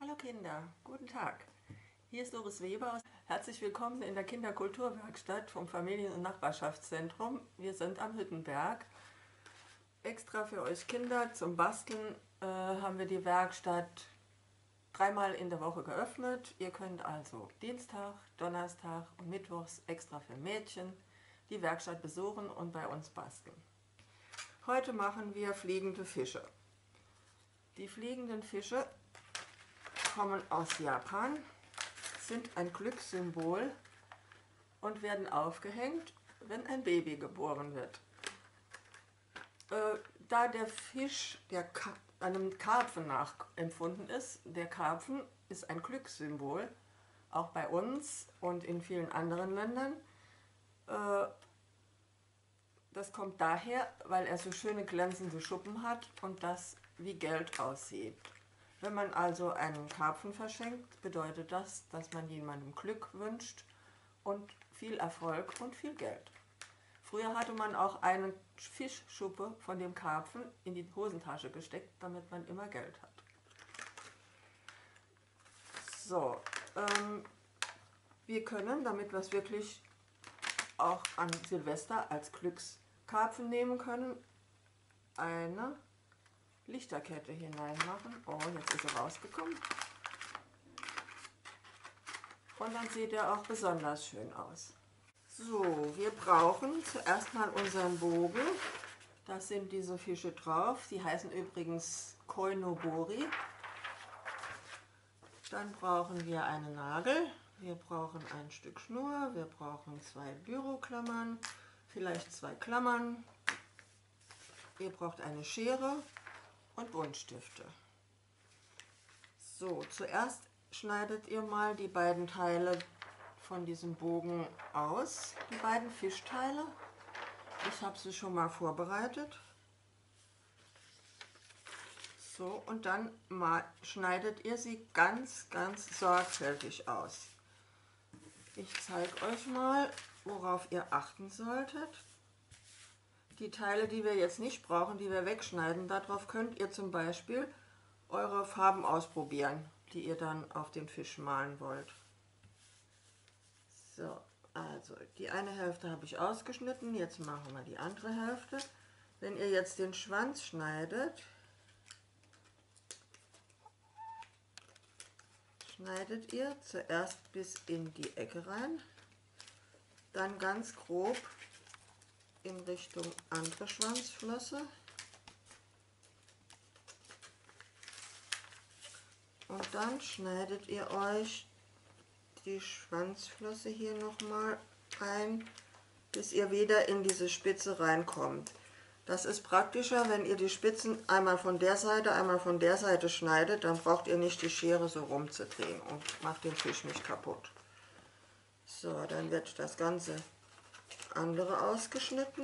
Hallo Kinder, guten Tag. Hier ist Doris Weber. Herzlich willkommen in der Kinderkulturwerkstatt vom Familien- und Nachbarschaftszentrum. Wir sind am Hüttenberg. Extra für euch Kinder zum Basteln haben wir die Werkstatt dreimal in der Woche geöffnet. Ihr könnt also Dienstag, Donnerstag und Mittwochs extra für Mädchen die Werkstatt besuchen und bei uns basteln. Heute machen wir fliegende Fische. Die fliegenden Fische kommen aus Japan, sind ein Glückssymbol und werden aufgehängt, wenn ein Baby geboren wird. Da der Fisch einem Karpfen nachempfunden ist, der Karpfen ist ein Glückssymbol, auch bei uns und in vielen anderen Ländern. Das kommt daher, weil er so schöne glänzende Schuppen hat und das wie Geld aussieht. Wenn man also einen Karpfen verschenkt, bedeutet das, dass man jemandem Glück wünscht und viel Erfolg und viel Geld. Früher hatte man auch eine Fischschuppe von dem Karpfen in die Hosentasche gesteckt, damit man immer Geld hat. So, wir können, damit wir es wirklich auch an Silvester als Glückskarpfen nehmen können, eine Lichterkette hineinmachen. Oh, jetzt ist er rausgekommen. Und dann sieht er auch besonders schön aus. So, wir brauchen zuerst mal unseren Bogen. Da sind diese Fische drauf. Die heißen übrigens Koinobori. Dann brauchen wir einen Nagel. Wir brauchen ein Stück Schnur. Wir brauchen 2 Büroklammern, vielleicht 2 Klammern. Ihr braucht eine Schere und Buntstifte. So, zuerst schneidet ihr mal die beiden Teile von diesem Bogen aus, die beiden Fischteile. Ich habe sie schon mal vorbereitet. So, und dann schneidet ihr sie ganz, ganz sorgfältig aus. Ich zeige euch mal, worauf ihr achten solltet. Die Teile, die wir jetzt nicht brauchen, die wir wegschneiden, darauf könnt ihr zum Beispiel eure Farben ausprobieren, die ihr dann auf den Fisch malen wollt. So, also die eine Hälfte habe ich ausgeschnitten, jetzt machen wir die andere Hälfte. Wenn ihr jetzt den Schwanz schneidet, schneidet ihr zuerst bis in die Ecke rein, dann ganz grob in Richtung andere Schwanzflosse und dann schneidet ihr euch die Schwanzflosse hier nochmal ein, bis ihr wieder in diese Spitze reinkommt. Das ist praktischer, wenn ihr die Spitzen einmal von der Seite schneidet, dann braucht ihr nicht die Schere so rumzudrehen und macht den Fisch nicht kaputt. So, dann wird das ganze andere ausgeschnitten.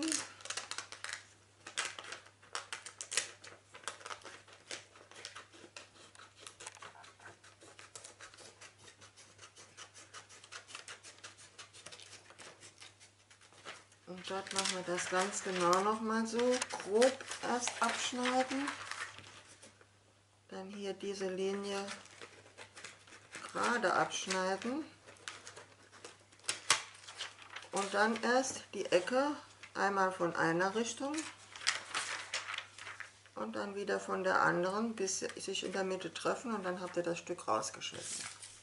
Und dort machen wir das ganz genau nochmal so grob erst abschneiden. Dann hier diese Linie gerade abschneiden. Und dann erst die Ecke einmal von einer Richtung und dann wieder von der anderen, bis sie sich in der Mitte treffen und dann habt ihr das Stück rausgeschnitten.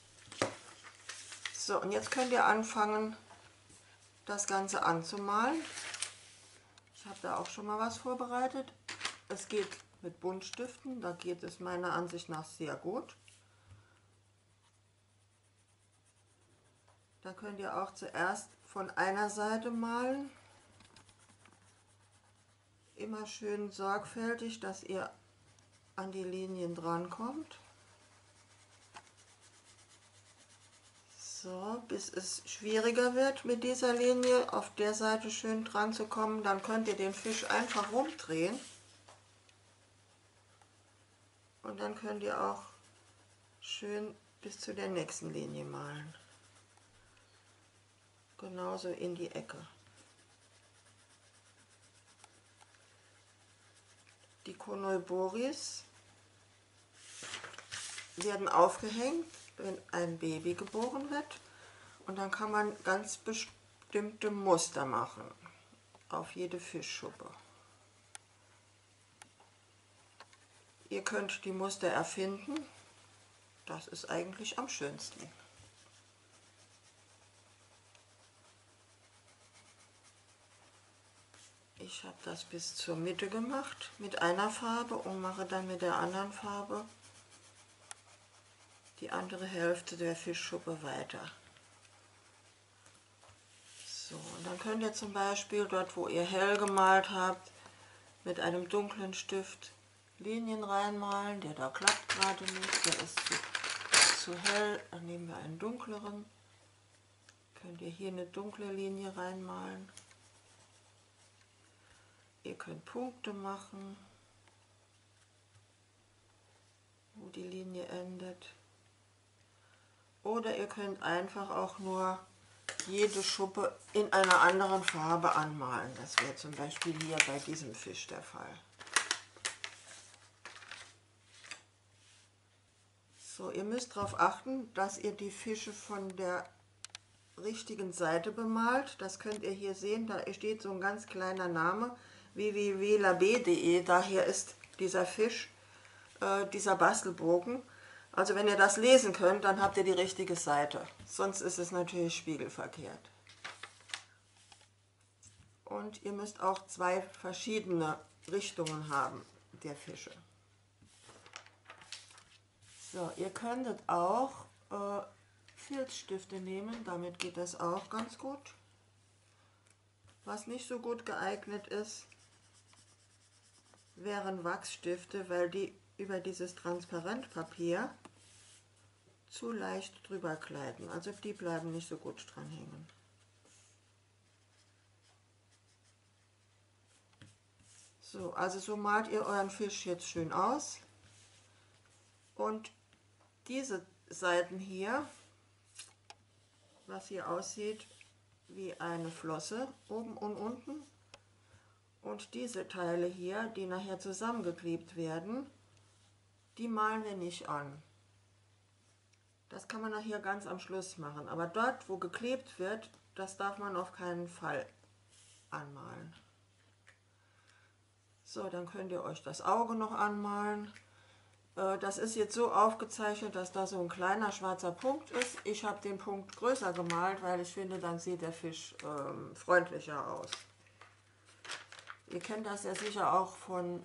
So, und jetzt könnt ihr anfangen, das Ganze anzumalen. Ich habe da auch schon mal was vorbereitet. Es geht mit Buntstiften, da geht es meiner Ansicht nach sehr gut. Da könnt ihr auch zuerst von einer Seite malen. Immer schön sorgfältig, dass ihr an die Linien drankommt. So, bis es schwieriger wird mit dieser Linie auf der Seite schön dran zu kommen, dann könnt ihr den Fisch einfach rumdrehen. Und dann könnt ihr auch schön bis zu der nächsten Linie malen. Genauso in die Ecke. Die Koinoboris werden aufgehängt, wenn ein Baby geboren wird. Und dann kann man ganz bestimmte Muster machen auf jede Fischschuppe. Ihr könnt die Muster erfinden, das ist eigentlich am schönsten. Ich habe das bis zur Mitte gemacht mit einer Farbe und mache dann mit der anderen Farbe die andere Hälfte der Fischschuppe weiter. So, und dann könnt ihr zum Beispiel dort, wo ihr hell gemalt habt, mit einem dunklen Stift Linien reinmalen. Der da klappt gerade nicht, der ist zu hell. Dann nehmen wir einen dunkleren. Könnt ihr hier eine dunkle Linie reinmalen. Ihr könnt Punkte machen, wo die Linie endet. Oder ihr könnt einfach auch nur jede Schuppe in einer anderen Farbe anmalen. Das wäre zum Beispiel hier bei diesem Fisch der Fall. So, ihr müsst darauf achten, dass ihr die Fische von der richtigen Seite bemalt. Das könnt ihr hier sehen, da steht so ein ganz kleiner Name, www.lab.de, daher ist dieser Fisch, dieser Bastelbogen. Also wenn ihr das lesen könnt, dann habt ihr die richtige Seite, sonst ist es natürlich spiegelverkehrt. Und ihr müsst auch zwei verschiedene Richtungen haben, der Fische. So, ihr könntet auch Filzstifte nehmen, damit geht das auch ganz gut. Was nicht so gut geeignet ist, wären Wachsstifte, weil die über dieses Transparentpapier zu leicht drüber gleiten. Also die bleiben nicht so gut dran hängen. So, also so malt ihr euren Fisch jetzt schön aus. Und diese Seiten hier, was hier aussieht wie eine Flosse, oben und unten, und diese Teile hier, die nachher zusammengeklebt werden, die malen wir nicht an. Das kann man nachher ganz am Schluss machen, aber dort, wo geklebt wird, das darf man auf keinen Fall anmalen. So, dann könnt ihr euch das Auge noch anmalen. Das ist jetzt so aufgezeichnet, dass da so ein kleiner schwarzer Punkt ist. Ich habe den Punkt größer gemalt, weil ich finde, dann sieht der Fisch freundlicher aus. Ihr kennt das ja sicher auch von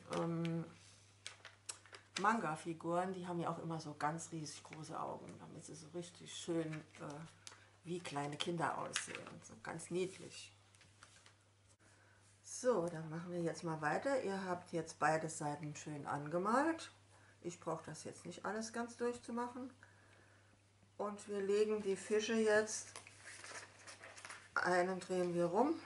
Manga-Figuren, die haben ja auch immer so ganz riesig große Augen, damit sie so richtig schön wie kleine Kinder aussehen. So ganz niedlich. So, dann machen wir jetzt mal weiter. Ihr habt jetzt beide Seiten schön angemalt. Ich brauche das jetzt nicht alles ganz durchzumachen. Und wir legen die Fische jetzt, einen drehen wir rum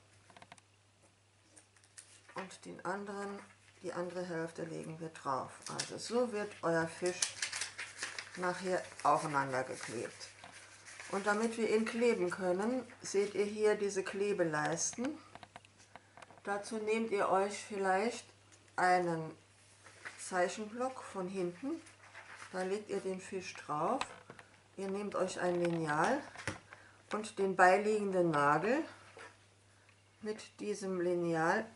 und den anderen, die andere Hälfte legen wir drauf. Also so wird euer Fisch nachher aufeinander geklebt. Und damit wir ihn kleben können, seht ihr hier diese Klebeleisten. Dazu nehmt ihr euch vielleicht einen Zeichenblock von hinten, da legt ihr den Fisch drauf. Ihr nehmt euch ein Lineal und den beiliegenden Nagel. Mit diesem Lineal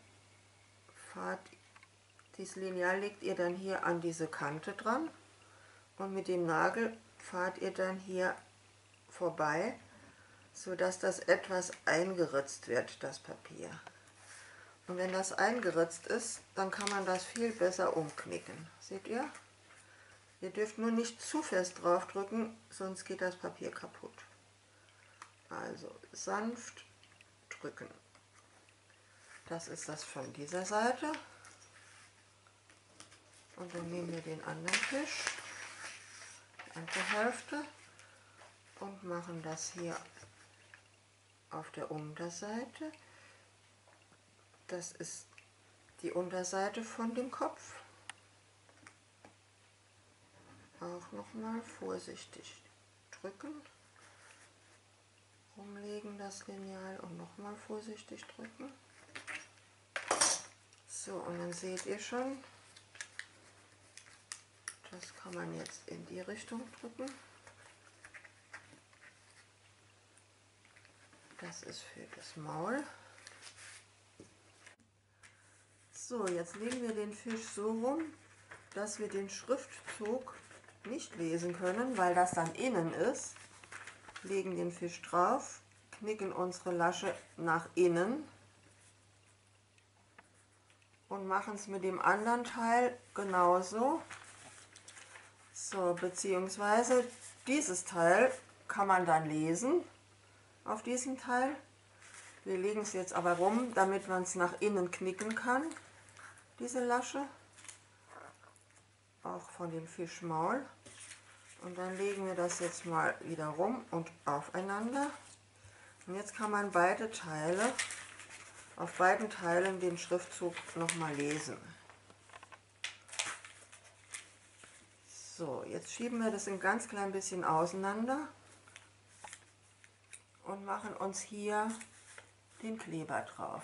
dieses Lineal legt ihr dann hier an diese Kante dran und mit dem Nagel fahrt ihr dann hier vorbei, sodass das etwas eingeritzt wird, das Papier. Und wenn das eingeritzt ist, dann kann man das viel besser umknicken. Seht ihr? Ihr dürft nur nicht zu fest drauf drücken, sonst geht das Papier kaputt. Also sanft drücken. Das ist das von dieser Seite. Und dann nehmen wir den anderen Fisch, die andere Hälfte, und machen das hier auf der Unterseite. Das ist die Unterseite von dem Kopf. Auch nochmal vorsichtig drücken, rumlegen das Lineal und nochmal vorsichtig drücken. So, und dann seht ihr schon, Das kann man jetzt in die Richtung drücken. Das ist für das Maul. So, jetzt legen wir den Fisch so rum, dass wir den Schriftzug nicht lesen können, weil das dann innen ist. Legen den Fisch drauf, knicken unsere Lasche nach innen und machen es mit dem anderen Teil genauso. So, beziehungsweise dieses Teil kann man dann lesen auf diesem Teil. Wir legen es jetzt aber rum, damit man es nach innen knicken kann, diese Lasche, auch von dem Fischmaul. Und dann legen wir das jetzt mal wieder rum und aufeinander. Und jetzt kann man auf beiden Teilen den Schriftzug nochmal lesen. So, jetzt schieben wir das ein ganz klein bisschen auseinander und machen uns hier den Kleber drauf.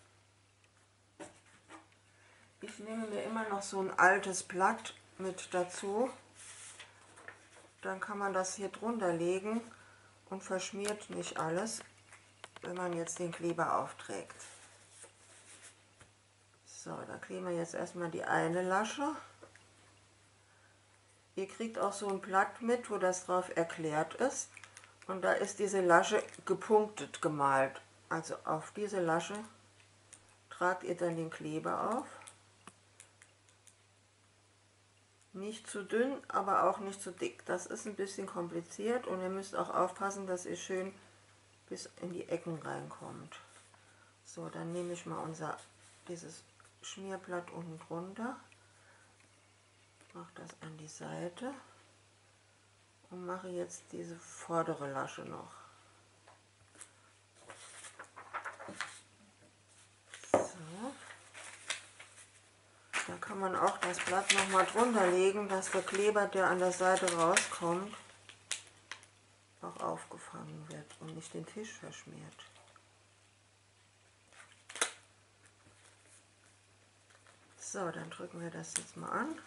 Ich nehme mir immer noch so ein altes Blatt mit dazu. Dann kann man das hier drunter legen und verschmiert nicht alles, wenn man jetzt den Kleber aufträgt. So, da kleben wir jetzt erstmal die eine Lasche. Ihr kriegt auch so ein Blatt mit, wo das drauf erklärt ist. Und da ist diese Lasche gepunktet gemalt. Also auf diese Lasche tragt ihr dann den Kleber auf. Nicht zu dünn, aber auch nicht zu dick. Das ist ein bisschen kompliziert und ihr müsst auch aufpassen, dass ihr schön bis in die Ecken reinkommt. So, dann nehme ich mal dieses Schmierblatt unten drunter, mache das an die Seite und mache jetzt diese vordere Lasche noch. So. Da kann man auch das Blatt noch mal drunter legen, dass der Kleber, der an der Seite rauskommt, auch aufgefangen wird und nicht den Fisch verschmiert. So, dann drücken wir das jetzt mal an.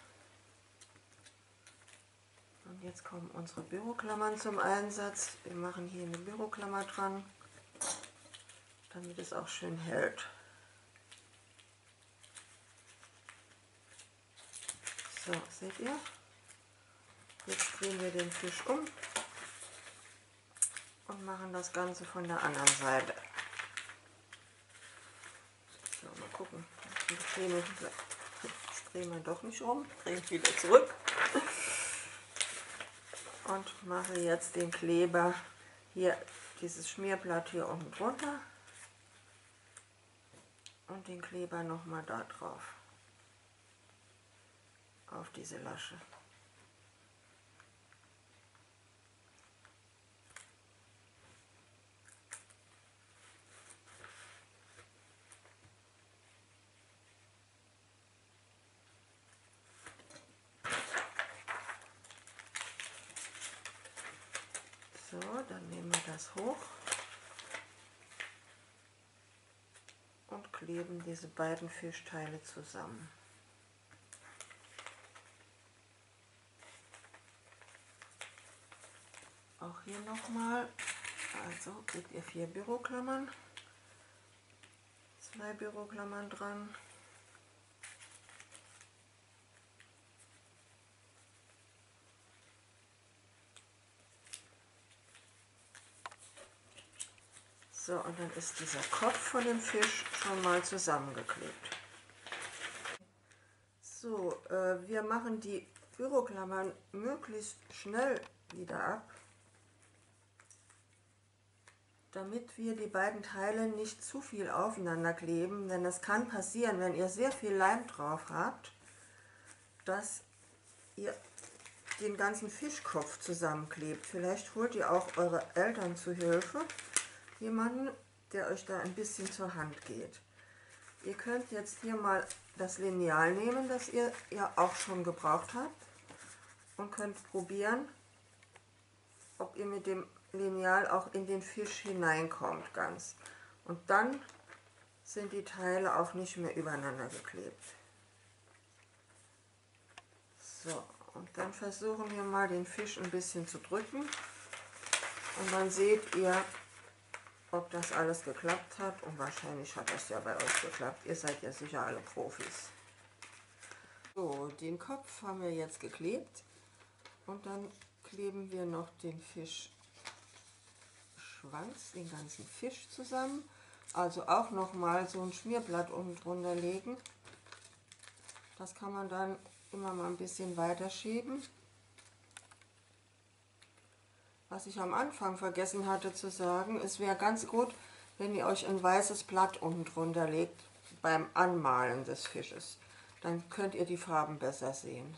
Und jetzt kommen unsere Büroklammern zum Einsatz. Wir machen hier eine Büroklammer dran, damit es auch schön hält. So, seht ihr? Jetzt drehen wir den Fisch um und machen das Ganze von der anderen Seite. So, mal gucken. Jetzt drehen wir doch nicht um, drehen wieder zurück und mache jetzt den Kleber hier, dieses Schmierblatt hier unten drunter und den Kleber nochmal da drauf, auf diese Lasche. So, dann nehmen wir das hoch und kleben diese beiden Fischteile zusammen. Auch hier nochmal, also kriegt ihr 4 Büroklammern, 2 Büroklammern dran. So, und dann ist dieser Kopf von dem Fisch schon mal zusammengeklebt. So, wir machen die Büroklammern möglichst schnell wieder ab, damit wir die beiden Teile nicht zu viel aufeinander kleben, denn es kann passieren, wenn ihr sehr viel Leim drauf habt, dass ihr den ganzen Fischkopf zusammenklebt. Vielleicht holt ihr auch eure Eltern zu Hilfe, jemanden, der euch da ein bisschen zur Hand geht. Ihr könnt jetzt hier mal das Lineal nehmen, das ihr ja auch schon gebraucht habt, und könnt probieren, ob ihr mit dem Lineal auch in den Fisch hineinkommt ganz. Und dann sind die Teile auch nicht mehr übereinander geklebt. So, und dann versuchen wir mal den Fisch ein bisschen zu drücken. Und dann seht ihr, ob das alles geklappt hat. Und wahrscheinlich hat das ja bei euch geklappt. Ihr seid ja sicher alle Profis. So, den Kopf haben wir jetzt geklebt. Und dann kleben wir noch den Fischschwanz, den ganzen Fisch zusammen. Also auch nochmal so ein Schmierblatt unten drunter legen. Das kann man dann immer mal ein bisschen weiter schieben. Was ich am Anfang vergessen hatte zu sagen, es wäre ganz gut, wenn ihr euch ein weißes Blatt unten drunter legt beim Anmalen des Fisches. Dann könnt ihr die Farben besser sehen.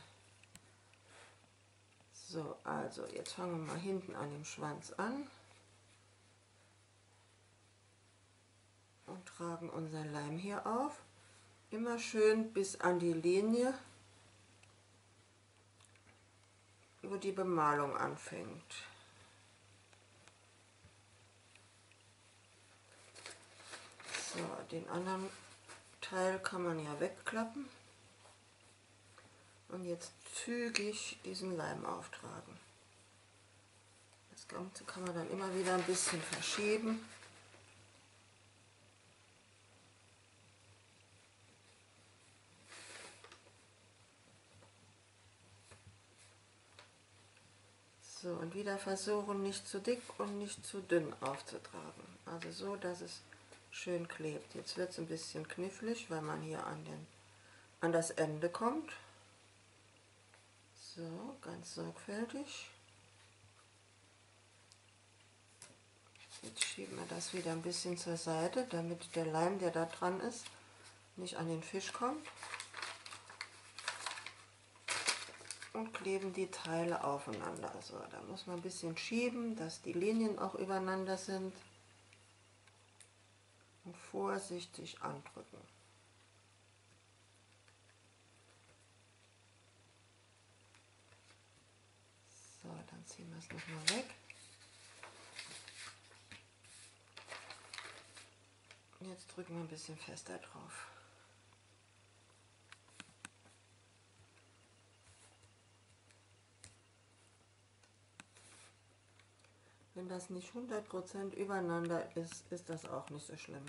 So, also jetzt fangen wir mal hinten an dem Schwanz an und tragen unseren Leim hier auf. Immer schön bis an die Linie, wo die Bemalung anfängt. So, den anderen Teil kann man ja wegklappen. Und jetzt zügig diesen Leim auftragen. Das Ganze kann man dann immer wieder ein bisschen verschieben. So, und wieder versuchen, nicht zu dick und nicht zu dünn aufzutragen. Also so, dass es schön klebt. Jetzt wird es ein bisschen knifflig, weil man hier an das Ende kommt. So, ganz sorgfältig. Jetzt schieben wir das wieder ein bisschen zur Seite, damit der Leim, der da dran ist, nicht an den Fisch kommt. Und kleben die Teile aufeinander. Also da muss man ein bisschen schieben, dass die Linien auch übereinander sind. Und vorsichtig andrücken. So, dann ziehen wir es nochmal weg. Und jetzt drücken wir ein bisschen fester drauf. Wenn das nicht 100% übereinander ist, ist das auch nicht so schlimm.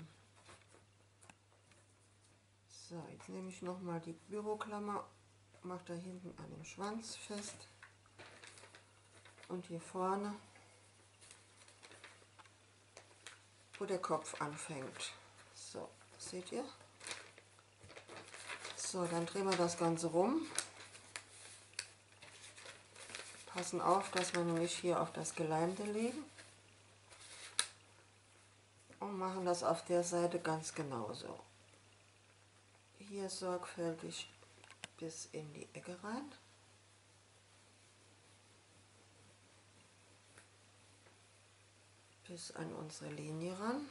So, jetzt nehme ich nochmal die Büroklammer, mache da hinten an dem Schwanz fest und hier vorne, wo der Kopf anfängt. So, seht ihr? So, dann drehen wir das Ganze rum. Passen auf, dass wir nämlich hier auf das Geleimte legen. Und machen das auf der Seite ganz genauso. Hier sorgfältig bis in die Ecke rein. Bis an unsere Linie ran.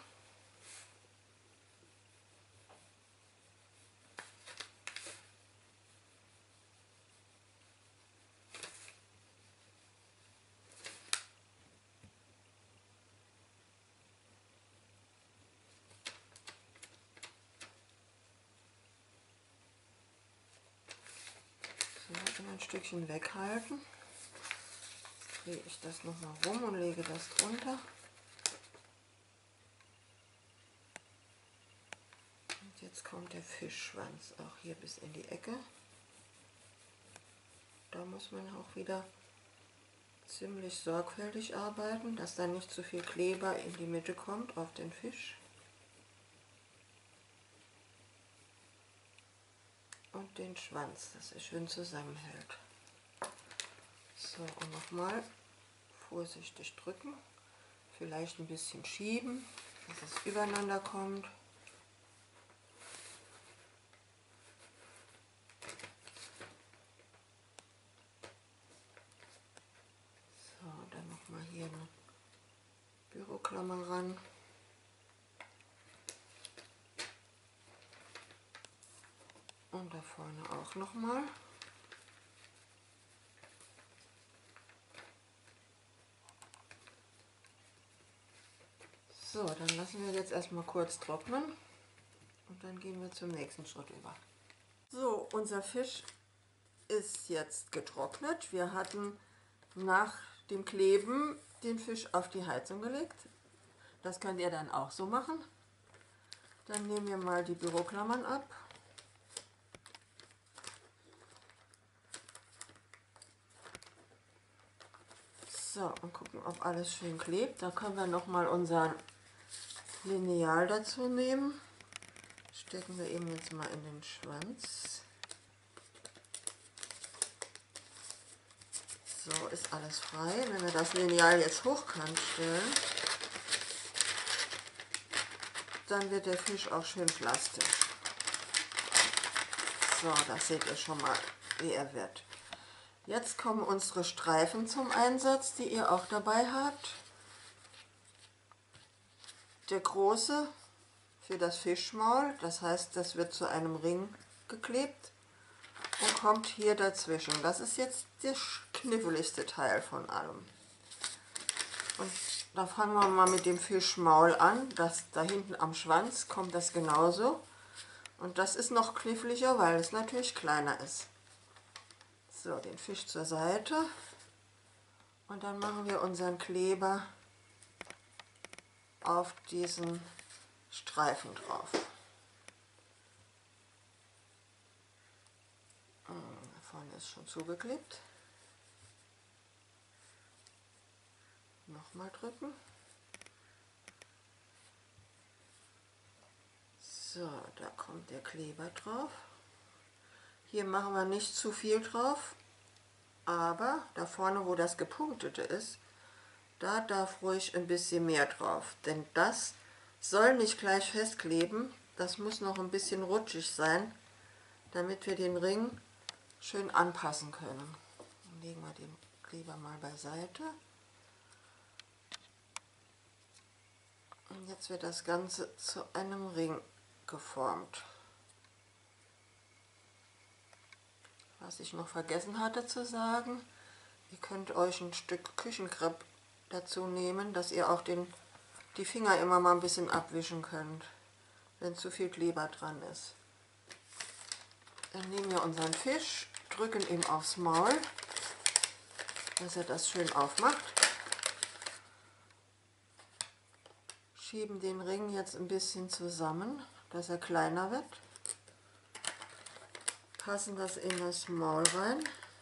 So, ein Stückchen weghalten. Drehe ich das nochmal rum und lege das drunter. Und jetzt kommt der Fischschwanz auch hier bis in die Ecke. Da muss man auch wieder ziemlich sorgfältig arbeiten, dass da nicht zu viel Kleber in die Mitte kommt auf den Fisch. Und den Schwanz, dass er schön zusammenhält. So, und nochmal vorsichtig drücken, vielleicht ein bisschen schieben, dass es übereinander kommt. So, dann nochmal hier eine Büroklammer ran. Und da vorne auch nochmal. So, dann lassen wir jetzt erstmal kurz trocknen und dann gehen wir zum nächsten Schritt über. So, unser Fisch ist jetzt getrocknet. Wir hatten nach dem Kleben den Fisch auf die Heizung gelegt. Das könnt ihr dann auch so machen. Dann nehmen wir mal die Büroklammern ab. So, und gucken, ob alles schön klebt. Da können wir noch mal unser Lineal dazu nehmen. Stecken wir eben jetzt mal in den Schwanz. So, ist alles frei. Wenn wir das Lineal jetzt hochkant stellen, dann wird der Fisch auch schön plastisch. So, das seht ihr schon mal, wie er wird. Jetzt kommen unsere Streifen zum Einsatz, die ihr auch dabei habt. Der große für das Fischmaul, das heißt, das wird zu einem Ring geklebt und kommt hier dazwischen. Das ist jetzt der kniffligste Teil von allem. Und da fangen wir mal mit dem Fischmaul an. Das da hinten am Schwanz kommt das genauso. Und das ist noch kniffliger, weil es natürlich kleiner ist. So, den Fisch zur Seite. Und dann machen wir unseren Kleber auf diesen Streifen drauf. Da vorne ist schon zugeklebt. Nochmal drücken. So, da kommt der Kleber drauf. Hier machen wir nicht zu viel drauf, aber da vorne, wo das gepunktete ist, da darf ruhig ein bisschen mehr drauf, denn das soll nicht gleich festkleben, das muss noch ein bisschen rutschig sein, damit wir den Ring schön anpassen können. Dann legen wir den Kleber mal beiseite. Und jetzt wird das Ganze zu einem Ring geformt. Was ich noch vergessen hatte zu sagen, ihr könnt euch ein Stück Küchenkrepp dazu nehmen, dass ihr auch die Finger immer mal ein bisschen abwischen könnt, wenn zu viel Kleber dran ist. Dann nehmen wir unseren Fisch, drücken ihm aufs Maul, dass er das schön aufmacht. Schieben den Ring jetzt ein bisschen zusammen, dass er kleiner wird. Passen das in das Maul rein.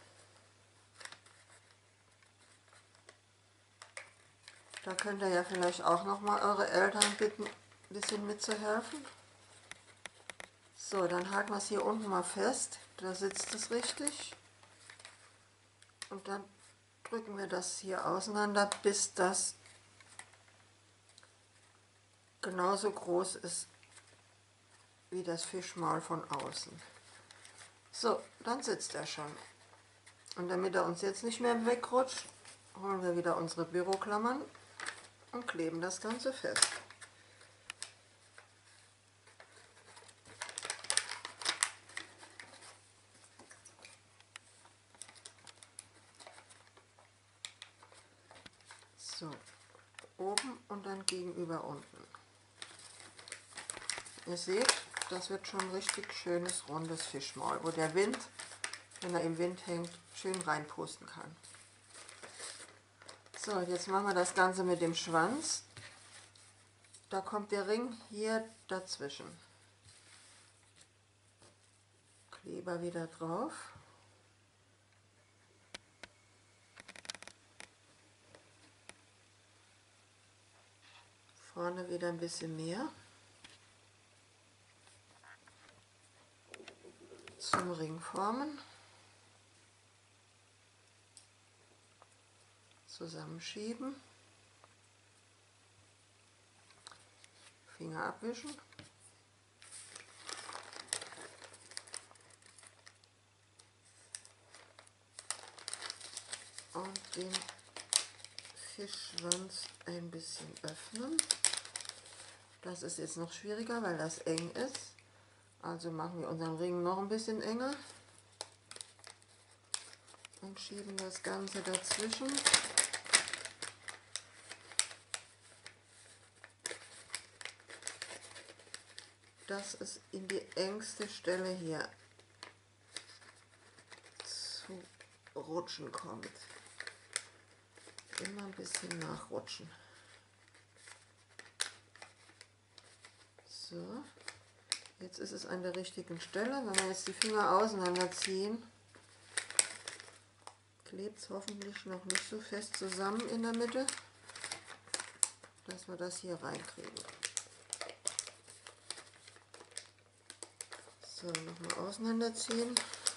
Da könnt ihr ja vielleicht auch noch mal eure Eltern bitten, ein bisschen mitzuhelfen. So, dann halten wir es hier unten mal fest, da sitzt es richtig. Und dann drücken wir das hier auseinander, bis das genauso groß ist wie das Fischmaul von außen. So, dann sitzt er schon. Und damit er uns jetzt nicht mehr wegrutscht, holen wir wieder unsere Büroklammern und kleben das Ganze fest. So, oben und dann gegenüber unten. Ihr seht, das wird schon ein richtig schönes, rundes Fischmaul, wo der Wind, wenn er im Wind hängt, schön reinpusten kann. So, jetzt machen wir das Ganze mit dem Schwanz. Da kommt der Ring hier dazwischen. Kleber wieder drauf. Vorne wieder ein bisschen mehr. Zum Ring formen. Zusammenschieben. Finger abwischen. Und den Fischschwanz ein bisschen öffnen. Das ist jetzt noch schwieriger, weil das eng ist. Also machen wir unseren Ring noch ein bisschen enger und schieben das Ganze dazwischen. Dass es in die engste Stelle hier Rutschen kommt. Immer ein bisschen nachrutschen. So, jetzt ist es an der richtigen Stelle. Wenn wir jetzt die Finger auseinanderziehen, klebt es hoffentlich noch nicht so fest zusammen in der Mitte, dass wir das hier reinkriegen. So, nochmal auseinanderziehen.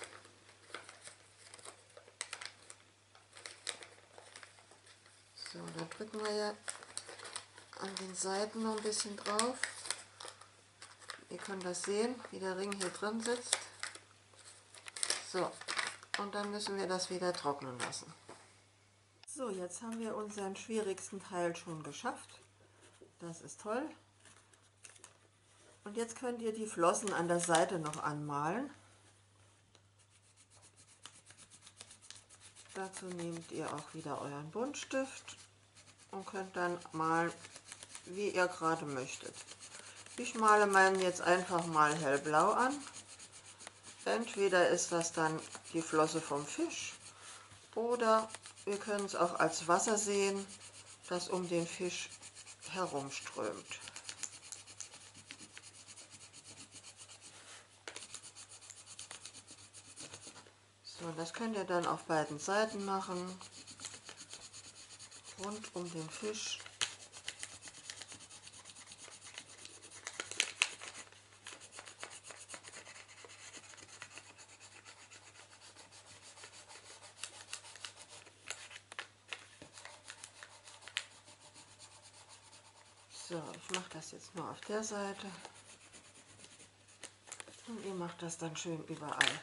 So, da drücken wir ja an den Seiten noch ein bisschen drauf. Ihr könnt das sehen, wie der Ring hier drin sitzt. So, und dann müssen wir das wieder trocknen lassen. So, jetzt haben wir unseren schwierigsten Teil schon geschafft. Das ist toll. Und jetzt könnt ihr die Flossen an der Seite noch anmalen. Dazu nehmt ihr auch wieder euren Buntstift und könnt dann malen, wie ihr gerade möchtet. Ich male meinen jetzt einfach mal hellblau an. Entweder ist das dann die Flosse vom Fisch oder wir können es auch als Wasser sehen, das um den Fisch herumströmt. So, das könnt ihr dann auf beiden Seiten machen, rund um den Fisch. So, ich mache das jetzt nur auf der Seite und ihr macht das dann schön überall.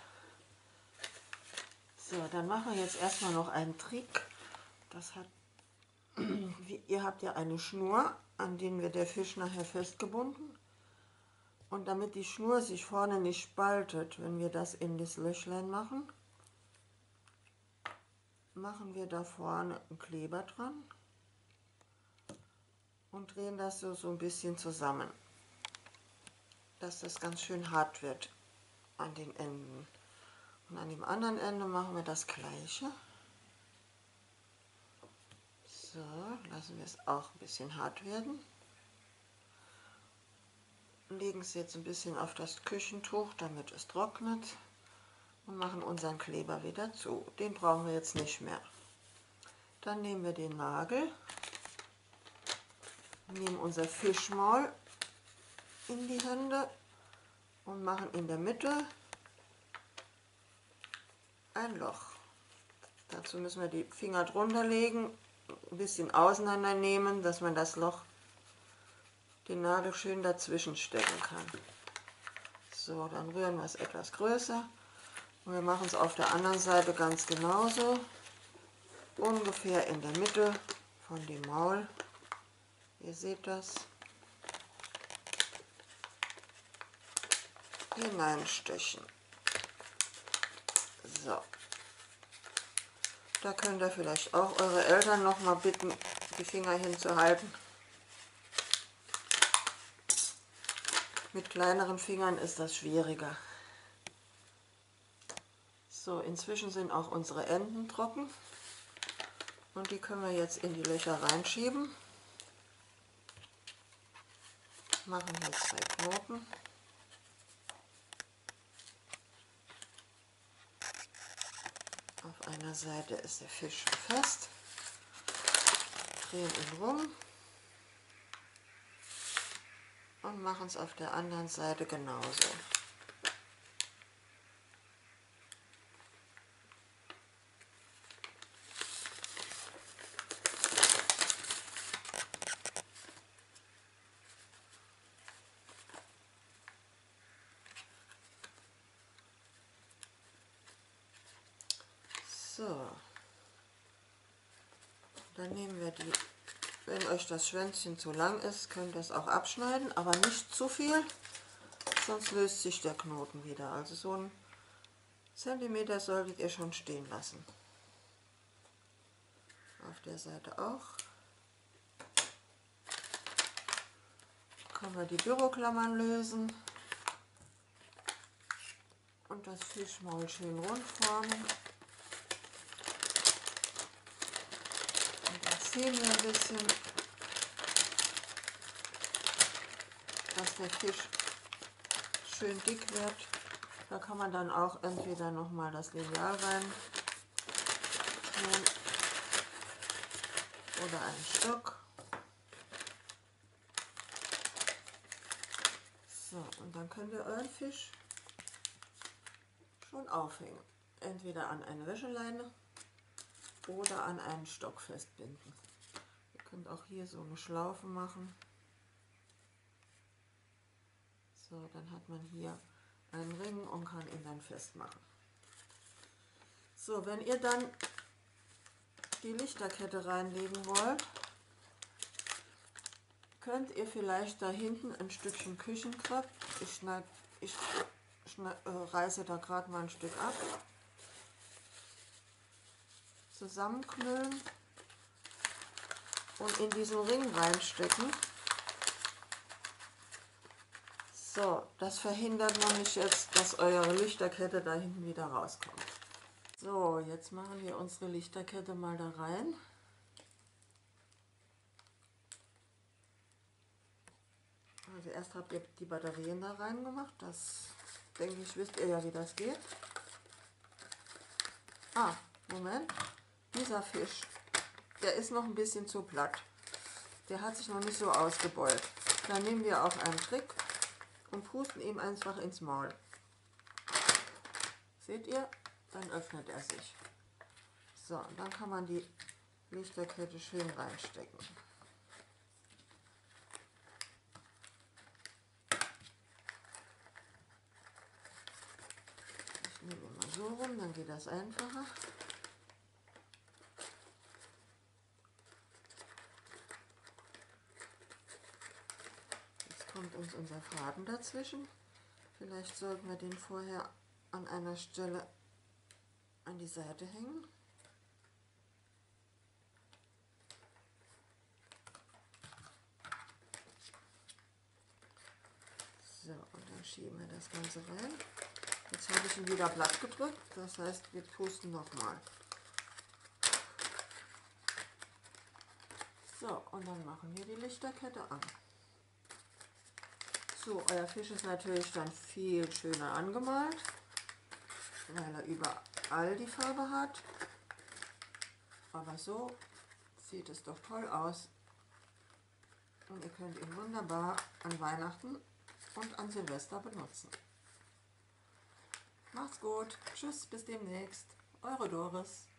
So, dann machen wir jetzt erstmal noch einen Trick. Das hat, ihr habt ja eine Schnur, an den wird der Fisch nachher festgebunden. Und damit die Schnur sich vorne nicht spaltet, wenn wir das in das Löchlein machen, machen wir da vorne einen Kleber dran und drehen das so ein bisschen zusammen, dass das ganz schön hart wird an den Enden. Und an dem anderen Ende machen wir das Gleiche. So, lassen wir es auch ein bisschen hart werden. Legen es jetzt ein bisschen auf das Küchentuch, damit es trocknet. Und machen unseren Kleber wieder zu. Den brauchen wir jetzt nicht mehr. Dann nehmen wir den Nagel, nehmen unser Fischmaul in die Hände und machen in der Mitte ein Loch. Dazu müssen wir die Finger drunter legen, ein bisschen auseinander nehmen, dass man das Loch, den Nagel schön dazwischen stecken kann. So, dann rühren wir es etwas größer und wir machen es auf der anderen Seite ganz genauso, ungefähr in der Mitte von dem Maul. Ihr seht das. Hineinstechen. So. Da könnt ihr vielleicht auch eure Eltern noch mal bitten, die Finger hinzuhalten. Mit kleineren Fingern ist das schwieriger. So, inzwischen sind auch unsere Enden trocken und die können wir jetzt in die Löcher reinschieben. Machen wir 2 Knoten. Auf einer Seite ist der Fisch fest. Drehen ihn rum und machen es auf der anderen Seite genauso. So, dann nehmen wir die, wenn euch das Schwänzchen zu lang ist, könnt ihr es auch abschneiden, aber nicht zu viel, sonst löst sich der Knoten wieder. Also so einen Zentimeter solltet ihr schon stehen lassen. Auf der Seite auch. Können wir die Büroklammern lösen und das Fischmaul schön rund formen. sehen wir ein bisschen, dass der Fisch schön dick wird. Da kann man dann auch entweder nochmal das Lineal rein tun oder einen Stock. So, und dann könnt ihr euren Fisch schon aufhängen. Entweder an eine Wäscheleine oder an einen Stock festbinden. Ihr könnt auch hier so eine Schlaufe machen. So, dann hat man hier einen Ring und kann ihn dann festmachen. So, wenn ihr dann die Lichterkette reinlegen wollt, könnt ihr vielleicht da hinten ein Stückchen Küchenkrepp, ich reiße da gerade mal ein Stück ab, zusammenknüllen und in diesen Ring reinstecken. So, das verhindert nämlich jetzt, dass eure Lichterkette da hinten wieder rauskommt. So, jetzt machen wir unsere Lichterkette mal da rein. Also erst habt ihr die Batterien da rein gemacht, das denke ich, wisst ihr ja, wie das geht. Ah, Moment, dieser Fisch, der ist noch ein bisschen zu platt. Der hat sich noch nicht so ausgebeult. Dann nehmen wir auch einen Trick und pusten ihm einfach ins Maul. Seht ihr? Dann öffnet er sich. So, und dann kann man die Lichterkette schön reinstecken. Ich nehme mal so rum, dann geht das einfacher. Jetzt kommt uns unser Faden dazwischen. Vielleicht sollten wir den vorher an einer Stelle an die Seite hängen. So, und dann schieben wir das Ganze rein. Jetzt habe ich ihn wieder platt gedrückt, das heißt, wir pusten nochmal. So, und dann machen wir die Lichterkette an. So, euer Fisch ist natürlich dann viel schöner angemalt, weil er überall die Farbe hat. Aber so sieht es doch toll aus. Und ihr könnt ihn wunderbar an Weihnachten und an Silvester benutzen. Macht's gut. Tschüss, bis demnächst. Eure Doris.